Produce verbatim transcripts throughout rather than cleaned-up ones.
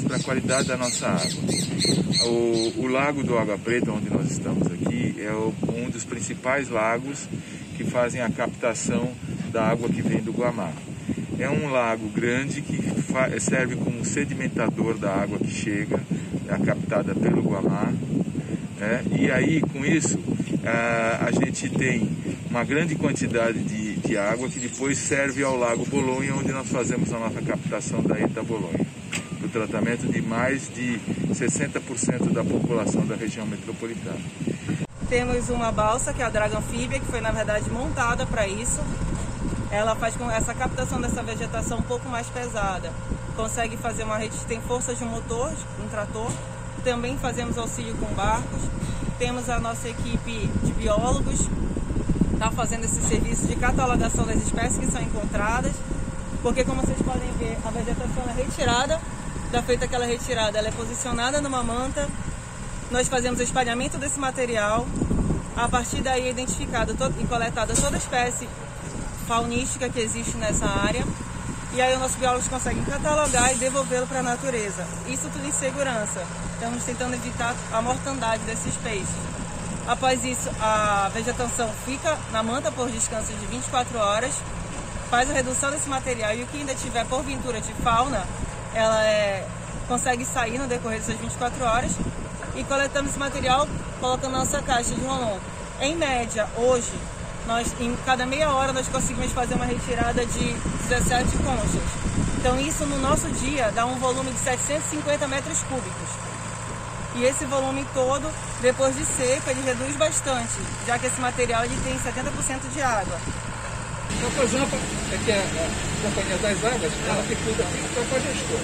para a qualidade da nossa água. O, o Lago do Água Preta, onde nós estamos aqui, é o, um dos principais lagos que fazem a captação da água que vem do Guamá. É um lago grande que serve como sedimentador da água que chega, é captada pelo Guamá. Né? E aí, com isso, a, a gente tem uma grande quantidade de, de água que depois serve ao Lago Bolonha, onde nós fazemos a nossa captação da ETA Bolonha, para o tratamento de mais de sessenta por cento da população da região metropolitana. Temos uma balsa, que é a Draga Anfíbia, que foi na verdade montada para isso. Ela faz com essa captação dessa vegetação um pouco mais pesada. Consegue fazer uma rede, tem força de um motor, um trator. Também fazemos auxílio com barcos. Temos a nossa equipe de biólogos, está fazendo esse serviço de catalogação das espécies que são encontradas. Porque, como vocês podem ver, a vegetação é retirada. Já feita aquela retirada, ela é posicionada numa manta. Nós fazemos o espalhamento desse material. A partir daí é identificada e coletada toda a espécie faunística que existe nessa área. E aí os nossos biólogos conseguem catalogar e devolvê-lo para a natureza. Isso tudo em segurança. Estamos tentando evitar a mortandade desses peixes. Após isso, a vegetação fica na manta por descanso de vinte e quatro horas, faz a redução desse material e o que ainda tiver porventura de fauna, ela é, consegue sair no decorrer dessas vinte e quatro horas e coletamos esse material colocando na nossa caixa de rolon. Em média, hoje, nós, em cada meia hora nós conseguimos fazer uma retirada de dezessete conchas. Então isso no nosso dia dá um volume de setecentos e cinquenta metros cúbicos. E esse volume todo, depois de seco, ele reduz bastante, já que esse material ele tem setenta por cento de água. Então, por exemplo, é que a, a Companhia das Águas, ela que cuida aqui do Copagestor.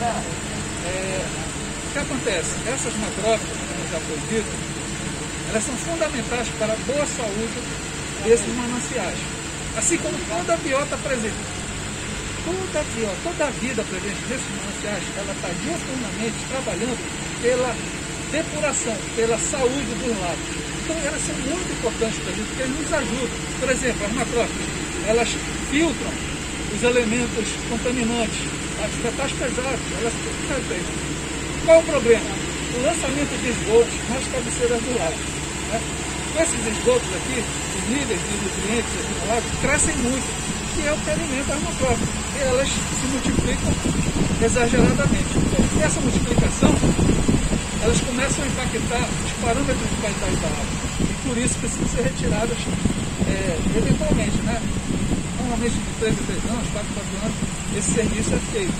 É, o que acontece? Essas macrófilas, como já foi dito, elas são fundamentais para a boa saúde desses mananciais. Assim como toda a biota presente. Toda a biota, toda a vida presente nesses mananciais, ela está diuturnamente trabalhando pela depuração, pela saúde dos lagos. Então elas são muito importantes para a gente, porque eles nos ajudam. Por exemplo, as macrófilas, elas filtram os elementos contaminantes, as metais pesados, elas filtram. Qual o problema? O lançamento de esgotos nas cabeceiras do lago. Né? Com esses esgotos aqui, os níveis de nutrientes aqui no lago crescem muito, que é o que alimenta as macrófilas. E elas se multiplicam exageradamente. Então, essa multiplicação, elas começam a impactar os parâmetros de qualidade da água. E por isso precisam ser retiradas é, eventualmente, né? Normalmente de três em três anos, quatro em quatro anos, esse serviço é feito.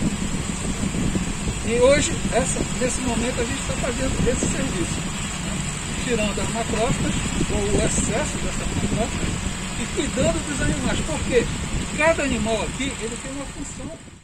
E hoje, essa, nesse momento, a gente está fazendo esse serviço, né? Tirando as macrófilas, ou o excesso dessas macrófilas, e cuidando dos animais. Por quê? Cada animal aqui ele tem uma função